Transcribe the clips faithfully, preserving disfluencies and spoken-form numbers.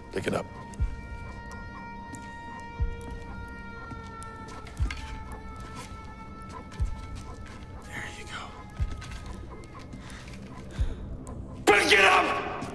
Pick it up. There you go. Pick it up!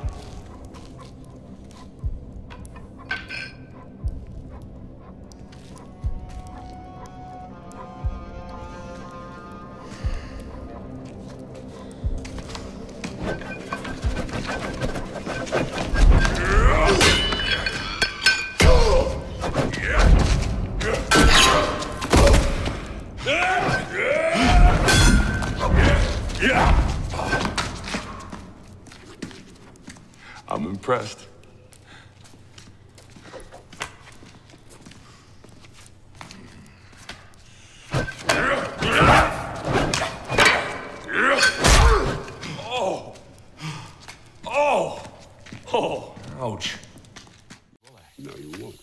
I'm impressed. Oh! Oh! Oh! Ouch. No, you won't.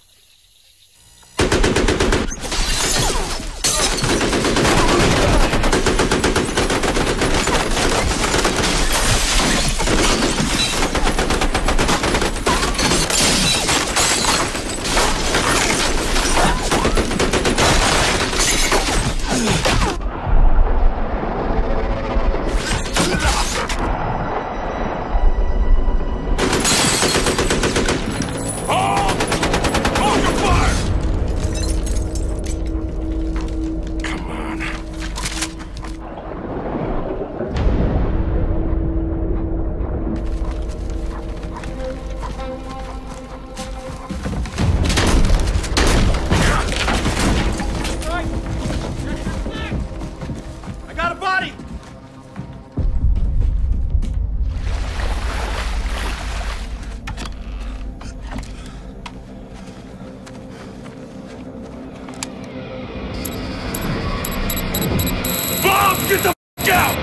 Get the f*** out!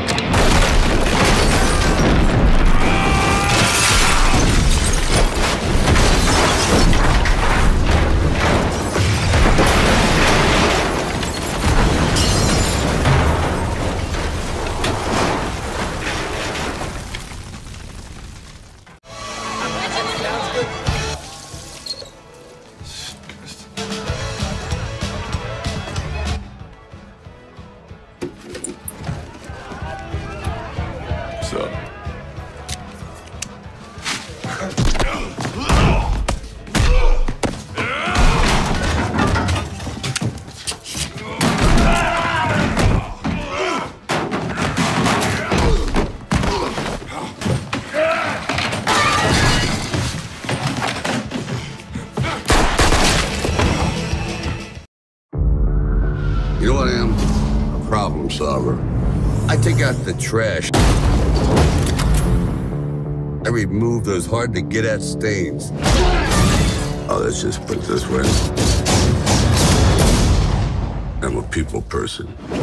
What's up? You know what I am? A problem solver. I take out the trash. I remove those hard-to-get-at stains. Oh, let's just put it this way. I'm a people person.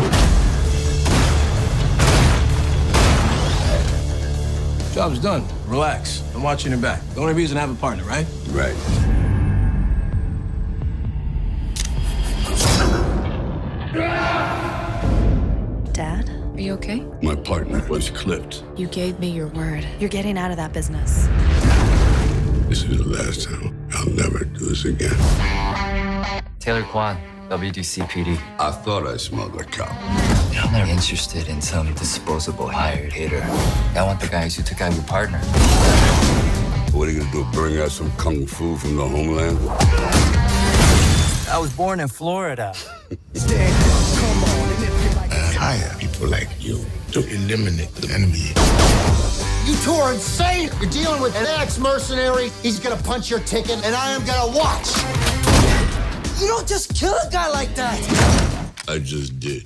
Job's done. Relax. I'm watching your back. The only reason I have a partner, right? Right. Dad, are you okay? My partner was clipped. You gave me your word. You're getting out of that business. This is the last time. I'll never do this again. Taylor Kwon, W D C P D. I thought I smelled a cop. I'm not interested in some disposable hired hitter. I want the guys who took out your partner. What are you gonna do, bring out some kung fu from the homeland? I was born in Florida. I hire people like you to eliminate the enemy. You two are insane! You're dealing with an ex-mercenary. He's gonna punch your ticket, and I am gonna watch. You don't just kill a guy like that. I just did.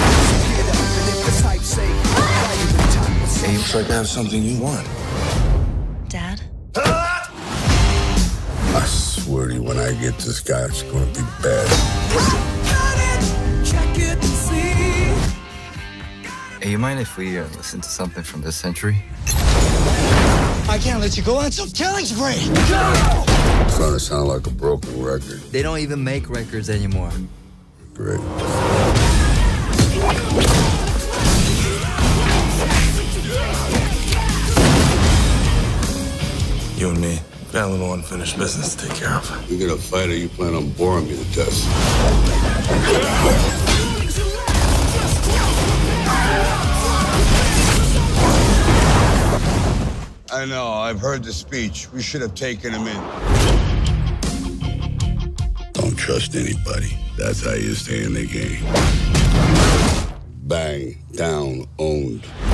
Hey, looks like I have something you want. Dad? I swear to you, when I get this guy, it's gonna be bad. Hey, you mind if we uh, listen to something from this century? I can't let you go on some killing spree. It's starting to sound like a broken record. They don't even make records anymore. Great. You and me, Got a little unfinished business to take care of. You got a fight or you plan on boring me to death? I know, I've heard the speech. We should have taken him in. Don't trust anybody. That's how you stay in the game. Bang, down, owned.